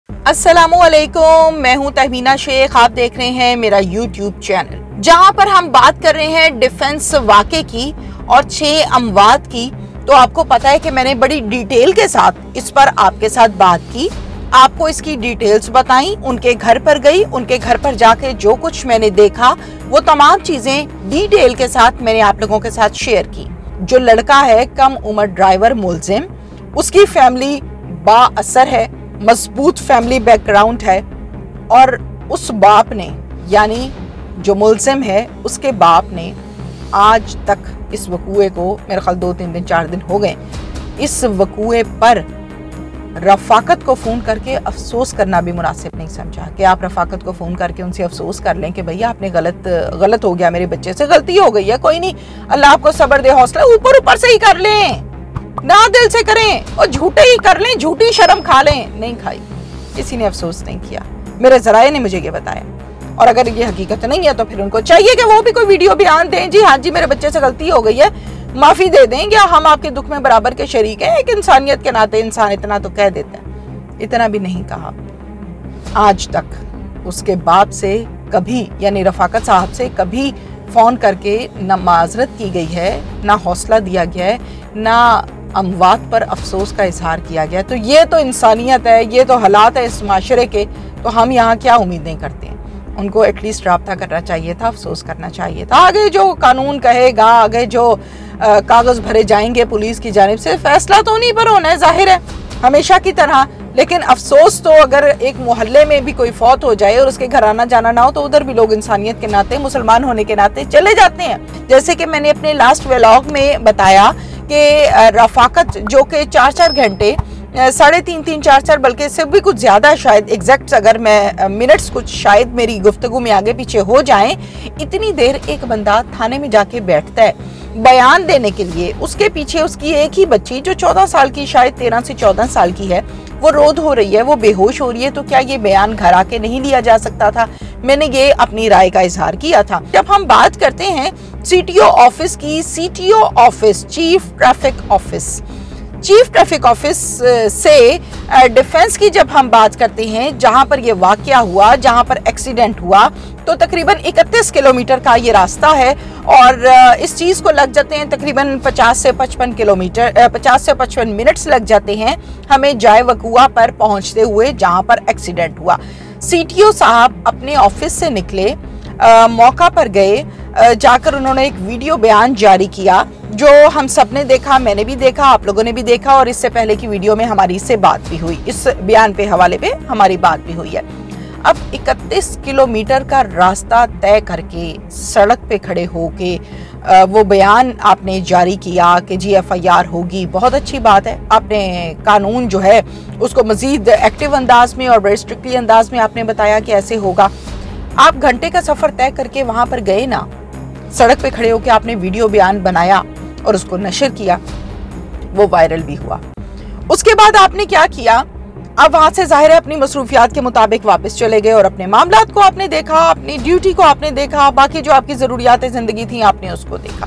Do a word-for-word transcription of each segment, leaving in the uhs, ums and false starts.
अस्सलामुअलैकुम, मैं हूं तहमीना शेख। आप देख रहे हैं मेरा यूट्यूब चैनल, जहां पर हम बात कर रहे हैं डिफेंस वाक़े की और छह अमवात की। तो आपको पता है कि मैंने बड़ी डिटेल के साथ इस पर आपके साथ बात की, आपको इसकी डिटेल्स बताई, उनके घर पर गई, उनके घर पर जाके जो कुछ मैंने देखा वो तमाम चीजें डिटेल के साथ मैंने आप लोगों के साथ शेयर की। जो लड़का है कम उम्र ड्राइवर मुलजिम, उसकी फैमिली बाअसर है, मजबूत फैमिली बैकग्राउंड है, और उस बाप ने यानी जो मुलजिम है उसके बाप ने आज तक इस वकूए को, मेरे ख्याल दो तीन दिन चार दिन हो गए, इस वकूए पर रफाकत को फ़ोन करके अफसोस करना भी मुनासिब नहीं समझा कि आप रफाकत को फ़ोन करके उनसे अफसोस कर लें कि भैया आपने गलत गलत हो गया, मेरे बच्चे से गलती हो गई है, कोई नहीं, अल्लाह आपको सब्र दे, हौसला, ऊपर ऊपर से ही कर लें, ना दिल से करें और झूठे ही कर लें, झूठी शर्म खा लें। नहीं खाई, किसी ने अफसोस नहीं किया, मेरे ज़राए ने मुझे ये बताया। और अगर ये हकीकत नहीं है तो फिर उनको चाहिए कि वो भी कोई वीडियो बयान दें, जी हाँ जी मेरे बच्चे से गलती हो गई है, माफ़ी दे दें, या हम आपके दुख में बराबर के शरीक हैं। एक इंसानियत के नाते इंसान इतना तो कह देता है, इतना भी नहीं कहा। आज तक उसके बाप से कभी, यानी रफाकत साहब से कभी फ़ोन करके ना माजरत की गई है, ना हौसला दिया गया है, ना अमवात पर अफसोस का इजहार किया गया। तो ये तो इंसानियत है, ये तो हालात है इस माशरे के, तो हम यहाँ क्या उम्मीदें करते हैं। उनको एटलीस्ट राब्ता करना चाहिए था, अफसोस करना चाहिए था। आगे जो कानून कहेगा, आगे जो कागज़ भरे जाएंगे पुलिस की जानिब से, फैसला तो उन्हीं पर होना है, जाहिर है, हमेशा की तरह। लेकिन अफसोस तो अगर एक मोहल्ले में भी कोई फौत हो जाए और उसके घर आना जाना ना हो तो उधर भी लोग इंसानियत के नाते, मुसलमान होने के नाते चले जाते हैं। जैसे कि मैंने अपने लास्ट व्लॉग में बताया कि रफाकत जो कि चार चार घंटे, साढ़े तीन तीन चार चार, बल्कि इससे भी कुछ ज़्यादा, शायद एग्जैक्ट अगर मैं मिनट्स कुछ शायद मेरी गुफ्तगू में आगे पीछे हो जाएं, इतनी देर एक बंदा थाने में जाके बैठता है बयान देने के लिए। उसके पीछे उसकी एक ही बच्ची जो चौदह साल की, शायद तेरह से चौदह साल की है, वो रोध हो रही है, वो बेहोश हो रही है। तो क्या ये बयान घर आके नहीं लिया जा सकता था? मैंने ये अपनी राय का इजहार किया था। जब हम बात करते हैं सीटीओ ऑफिस की, CTO office, chief traffic office, chief traffic office से डिफेंस की जब हम बात करते हैं, जहां पर यह वाकया हुआ, जहां पर एक्सीडेंट हुआ, तो तकरीबन इकतीस किलोमीटर का ये रास्ता है और इस चीज़ को लग जाते हैं तकरीबन पचास से पचपन किलोमीटर, पचास से पचपन मिनट्स लग जाते हैं हमें जाए वकुआ पर पहुंचते हुए जहां पर एक्सीडेंट हुआ। सीटीओ साहब अपने ऑफिस से निकले, आ, मौका पर गए, आ, जाकर उन्होंने एक वीडियो बयान जारी किया जो हम सब ने देखा, मैंने भी देखा, आप लोगों ने भी देखा, और इससे पहले की वीडियो में हमारी इससे बात भी हुई, इस बयान पे हवाले पे हमारी बात भी हुई है। अब इकतीस किलोमीटर का रास्ता तय करके सड़क पे खड़े होके वो बयान आपने जारी किया कि जी एफ आई आर होगी, बहुत अच्छी बात है। आपने कानून जो है उसको मजीद एक्टिव अंदाज में और बड़े स्ट्रिक्टली अंदाज में आपने बताया कि ऐसे होगा। आप घंटे का सफ़र तय करके वहाँ पर गए ना, सड़क पे खड़े होकर आपने वीडियो बयान बनाया और उसको नशर किया, वो वायरल भी हुआ। उसके बाद आपने क्या किया, अब वहां से जाहिर है अपनी मसरूफियात के मुताबिक वापस चले गए और अपने मामलात को आपने देखा, अपनी ड्यूटी को आपने देखा, बाकी जो आपकी ज़रूरियात ज़िंदगी थी आपने उसको देखा।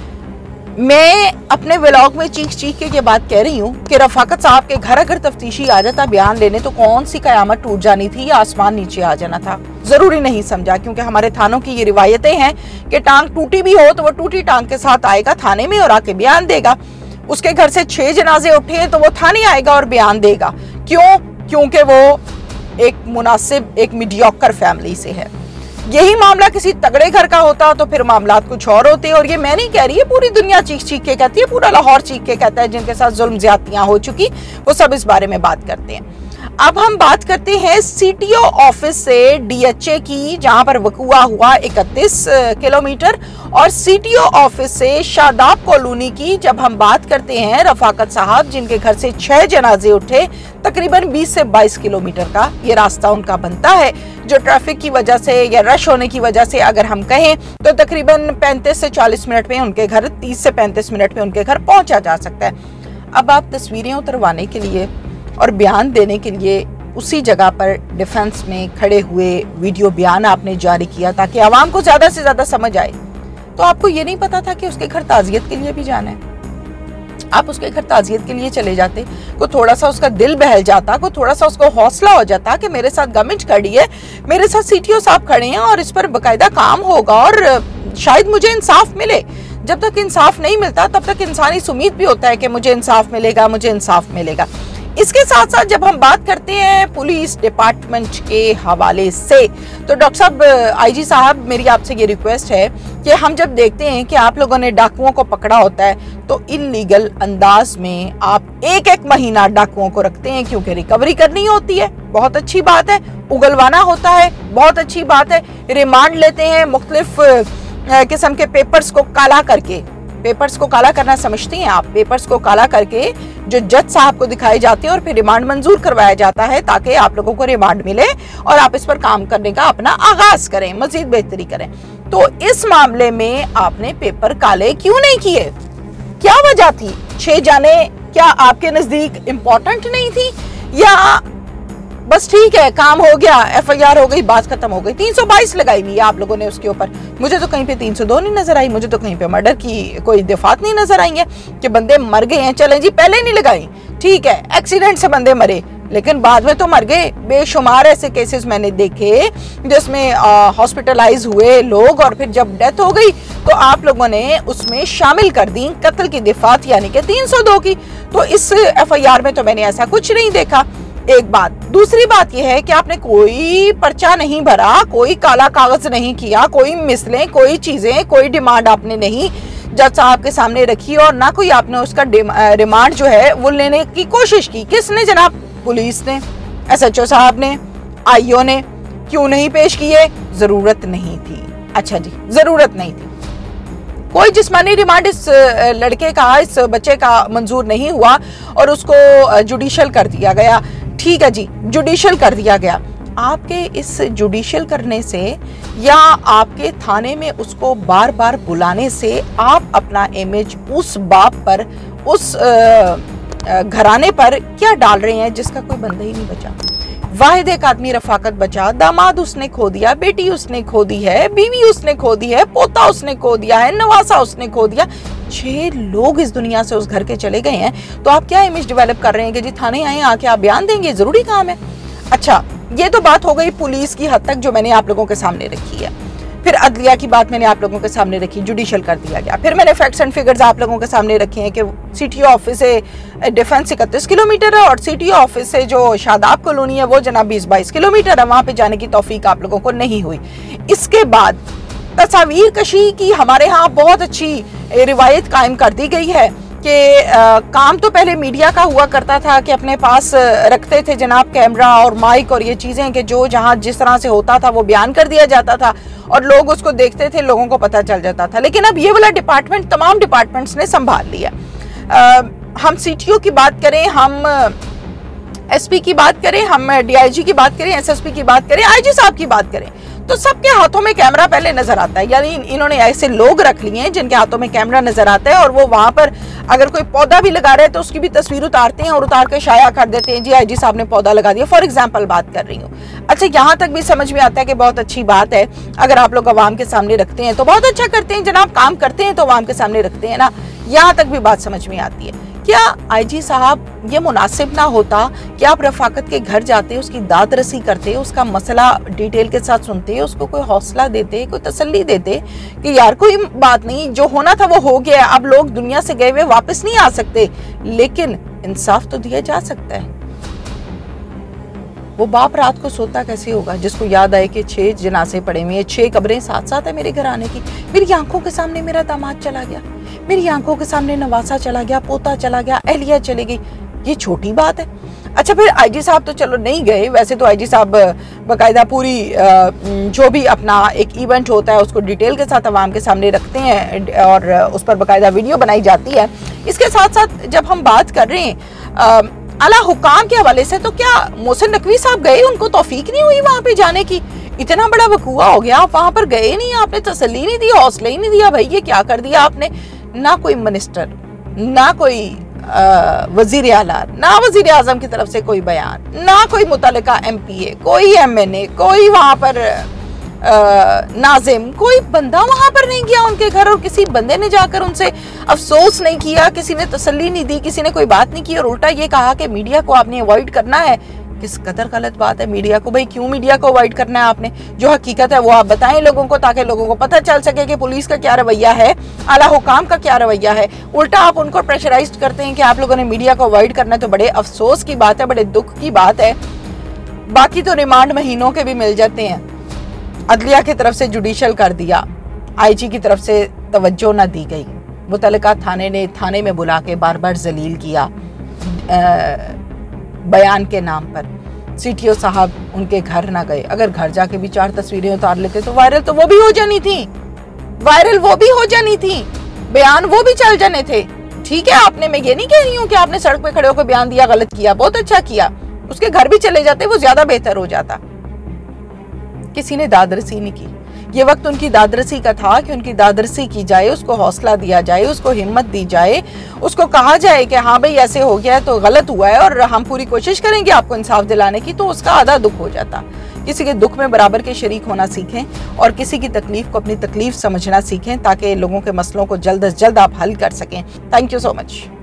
मैं अपने व्लॉग में चीख चीख के ये बात कह रही हूँ कि रफाकत साहब के घर अगर तफ्तीशी आ जाता बयान लेने तो कौन सी कयामत टूट जानी थी या आसमान नीचे आ जाना था। जरूरी नहीं समझा, क्योंकि हमारे थानों की ये रिवायतें हैं कि टांग टूटी भी हो तो वो टूटी टांग के साथ आएगा थाने में और आके बयान देगा। उसके घर से छह जनाजे उठे तो वो थाने आएगा और बयान देगा। क्यों? क्योंकि वो एक मुनासिब, एक मीडियोकर फैमिली से है। यही मामला किसी तगड़े घर का होता तो फिर मामलात कुछ और होते। और ये मैं नहीं कह रही है, पूरी दुनिया चीख चीख के कहती है, पूरा लाहौर चीख के कहता है, जिनके साथ जुल्म ज्यादतियां हो चुकी वो सब इस बारे में बात करते हैं। अब हम बात करते हैं सीटीओ ऑफिस से डीएचए की, जहां पर वकुआ हुआ इकतीस किलोमीटर, और सीटीओ ऑफिस से शादाब कॉलोनी की जब हम बात करते हैं रफाकत साहब जिनके घर से छह जनाजे उठे, तकरीबन बीस से बाईस किलोमीटर का ये रास्ता उनका बनता है, जो ट्रैफिक की वजह से या रश होने की वजह से अगर हम कहें तो तकरीबन पैंतीस से चालीस मिनट में उनके घर, तीस से पैंतीस मिनट में उनके घर पहुंचा जा सकता है। अब आप तस्वीरें उतरवाने के लिए और बयान देने के लिए उसी जगह पर डिफेंस में खड़े हुए वीडियो बयान आपने जारी किया ताकि आवाम को ज्यादा से ज्यादा समझ आए, तो आपको ये नहीं पता था कि उसके घर ताजियत के लिए भी जाना है। आप उसके घर ताजियत के लिए चले जाते, को थोड़ा सा उसका दिल बहल जाता, को थोड़ा सा उसको हौसला हो जाता कि मेरे साथ गवर्नमेंट खड़ी है, मेरे साथ सीटीओ साहब खड़े हैं और इस पर बकायदा काम होगा और शायद मुझे इंसाफ मिले। जब तक इंसाफ नहीं मिलता तब तक इंसान इस उम्मीद भी होता है कि मुझे इंसाफ मिलेगा, मुझे इंसाफ मिलेगा। इसके साथ साथ जब हम बात करते हैं पुलिस डिपार्टमेंट के हवाले से, तो डॉक्टर साहब, आईजी साहब, मेरी आपसे ये रिक्वेस्ट है कि हम जब देखते हैं कि आप लोगों ने डाकुओं को पकड़ा होता है तो इल्लीगल अंदाज में आप एक एक महीना डाकुओं को रखते हैं क्योंकि रिकवरी करनी होती है, बहुत अच्छी बात है, उगलवाना होता है, बहुत अच्छी बात है, रिमांड लेते हैं मुख्तलिफ किस्म के पेपर्स को काला करके। पेपर्स को काला करना समझती हैं आप? पेपर्स को काला करके जो जज साहब को दिखाए जाते हैं और फिर रिमांड मंजूर करवाया जाता है ताकि आप लोगों को रिमांड मिले और आप इस पर काम करने का अपना आगाज करें, मजीद बेहतरी करें। तो इस मामले में आपने पेपर काले क्यों नहीं किए? क्या वजह थी? छह जाने क्या आपके नजदीक इम्पोर्टेंट नहीं थी या बस ठीक है काम हो गया, एफ आई आर हो गई, बात खत्म हो गई? तीन सौ बाईस लगाई हुई है आप लोगों ने उसके ऊपर, मुझे तो कहीं पे तीन सौ दो नहीं नजर आई, मुझे तो कहीं पे मर्डर की कोई दिफात नहीं नजर आई है कि बंदे मर गए हैं। चलें जी, पहले नहीं लगाई, ठीक है, एक्सीडेंट से बंदे मरे लेकिन बाद में तो मर गए। बेशुमार ऐसे केसेस मैंने देखे जिसमें हॉस्पिटलाइज हुए लोग और फिर जब डेथ हो गई तो आप लोगों ने उसमें शामिल कर दी कत्ल की दिफात यानी कि तीन सौ दो की। तो इस एफ आई आर में तो मैंने ऐसा कुछ नहीं देखा। एक बात, दूसरी बात यह है कि आपने कोई पर्चा नहीं भरा, कोई काला कागज नहीं किया, कोई मिसलें, कोई चीजें, कोई डिमांड आपने नहीं जज साहब के सामने रखी और ना कोई आपने उसका रिमांड जो है वो लेने की कोशिश की। किसने जनाब? पुलिस ने, एस एच ओ साहब ने, आई ओ ने। क्यों नहीं पेश किए? जरूरत नहीं थी। अच्छा जी, जरूरत नहीं थी। कोई जिस्मानी रिमांड इस लड़के का, इस बच्चे का मंजूर नहीं हुआ और उसको जुडिशियल कर दिया गया। ठीक है जी, जुडिशियल कर दिया गया। आपके इस जुडिशियल करने से या आपके थाने में उसको बार बार बुलाने से आप अपना इमेज उस बाप पर, उस घराने पर क्या डाल रहे हैं जिसका कोई बंदा ही नहीं बचा। वाहिद एक आदमी रफाकत बचा, दामाद उसने खो दिया, बेटी उसने खो दी है, बीवी उसने खो दी है, पोता उसने खो दिया है, नवासा उसने खो दिया। छह लोग इस दुनिया से उस घर के चले गए हैं, तो आप क्या इमेज डेवलप कर रहे हैं कि जी थाने आए आके आप बयान देंगे? जरूरी काम है। अच्छा, ये तो बात हो गई पुलिस की हद तक जो मैंने आप लोगों के सामने रखी है। फिर अदलिया की बात मैंने आप लोगों के सामने रखी, जुडिशियल कर दिया गया। फिर मैंने फैक्ट्स एंड फिगर्स आप लोगों के सामने रखे हैं कि सीटीओ ऑफिस से डिफेंस इकतीस किलोमीटर है और सीटीओ ऑफिस से जो शादाब कॉलोनी है वो जनाब बीस बाईस किलोमीटर है, वहां पे जाने की तौफीक आप लोगों को नहीं हुई। इसके बाद तस्वीर कशी की हमारे यहाँ बहुत अच्छी रिवायत कायम कर दी गई है कि काम तो पहले मीडिया का हुआ करता था कि अपने पास रखते थे जनाब कैमरा और माइक और ये चीज़ें कि जो जहाँ जिस तरह से होता था वो बयान कर दिया जाता था और लोग उसको देखते थे, लोगों को पता चल जाता था। लेकिन अब ये वाला डिपार्टमेंट तमाम डिपार्टमेंट्स ने संभाल लिया। आ, हम सी टी ओ की बात करें, हम एस पी की बात करें, हम डी आई जी की बात करें, एस एस पी की बात करें, आई जी साहब की बात करें, तो सबके हाथों में कैमरा पहले नजर आता है। यानी इन्होंने ऐसे लोग रख लिए हैं जिनके हाथों में कैमरा नजर आता है और वो वहां पर अगर कोई पौधा भी लगा रहे हैं तो उसकी भी तस्वीर उतारते हैं और उतार के शाया कर देते हैं, जी आई जी साहब ने पौधा लगा दिया, फॉर एग्जाम्पल बात कर रही हूँ। अच्छा, यहाँ तक भी समझ में आता है कि बहुत अच्छी बात है, अगर आप लोग अवाम के सामने रखते हैं तो बहुत अच्छा करते हैं जनाब, काम करते हैं तो अवाम के सामने रखते हैं ना, यहाँ तक भी बात समझ में आती है। क्या आईजी साहब ये मुनासिब ना होता कि आप रफाकत के घर जाते, उसकी दाद रसी करते, उसका मसला डिटेल के साथ सुनते, उसको कोई हौसला देते, कोई तसल्ली देते कि यार कोई बात नहीं, जो होना था वो हो गया, अब लोग दुनिया से गए हुए वापस नहीं आ सकते, लेकिन इंसाफ तो दिया जा सकता है। वो बाप रात को सोता कैसे होगा जिसको याद आए कि छह जनाजे पड़े हुए हैं, छह कब्रें साथ साथ है मेरे घर आने की, मेरी आंखों के सामने मेरा दामाद चला गया, मेरी आंखों के सामने नवासा चला गया, पोता चला गया, अहलिया चली गई, ये छोटी बात है। अच्छा, फिर आईजी साहब तो चलो नहीं गए, वैसे तो आईजी साहब बाकायदा पूरी जो भी अपना एक इवेंट होता है उसको डिटेल के साथ आवाम के सामने रखते हैं और उस पर बाकायदा वीडियो बनाई जाती है। इसके साथ साथ जब हम बात कर रहे हैं आला हुकाम के हवाले से, तो क्या मोहसिन नकवी साहब गए, उनको तौफीक नहीं हुई वहां पे जाने की? इतना बड़ा वकूआ हो गया, आप वहां पर गए नहीं, आपने तसल्ली नहीं दी, हौसला ही नहीं दिया, भाई ये क्या कर दिया आपने। ना कोई मिनिस्टर, ना कोई वजीर आला, ना वजीर आजम की तरफ से कोई बयान, ना कोई मुतल्लिका एम पी ए, कोई एम एन ए, कोई वहां पर नाजिम, कोई बंदा वहां पर नहीं गया उनके घर, और किसी बंदे ने जाकर उनसे अफसोस नहीं किया, किसी ने तसल्ली नहीं दी, किसी ने कोई बात नहीं की, और उल्टा ये कहा कि मीडिया को आपने अवॉइड करना है। किस कदर गलत बात है मीडिया को। भाई क्यों मीडिया को अवॉइड करना है आपने? जो हकीकत है वो आप बताएं लोगों को, ताकि लोगों को पता चल सके कि पुलिस का क्या रवैया है, आला हुकाम का क्या रवैया है। उल्टा आप उनको प्रेशराइज करते हैं कि आप लोगों ने मीडिया को अवॉइड करना है, तो बड़े अफसोस की बात है, बड़े दुख की बात है। बाकी तो रिमांड महीनों के भी मिल जाते हैं। अदलिया की तरफ से जुडिशल कर दिया, आईजी की तरफ से तवज्जो ना दी गई, मुतल्लिका थाने ने थाने में बुला के बार बार जलील किया आ, बयान के नाम पर। सीटीओ साहब उनके घर ना गए, अगर घर जाके भी चार तस्वीरें उतार लेते तो वायरल तो वो भी हो जानी थी, वायरल वो भी हो जानी थी, बयान वो भी चल जाने थे। ठीक है, आपने, मैं ये नहीं कह रही हूँ कि आपने सड़क पे खड़े होकर बयान दिया, गलत किया, बहुत अच्छा किया, उसके घर भी चले जाते, वो ज्यादा बेहतर हो जाता। किसी ने दादरसी नहीं की। ये वक्त उनकी दादरसी का था कि उनकी दादरसी की जाए, उसको हौसला दिया जाए, उसको हिम्मत दी जाए, उसको कहा जाए कि हाँ भाई ऐसे हो गया है तो गलत हुआ है और हम पूरी कोशिश करेंगे आपको इंसाफ दिलाने की, तो उसका आधा दुख हो जाता। किसी के दुख में बराबर के शरीक होना सीखें और किसी की तकलीफ को अपनी तकलीफ समझना सीखें, ताकि लोगों के मसलों को जल्द अज जल्द आप हल कर सकें। Thank you so much.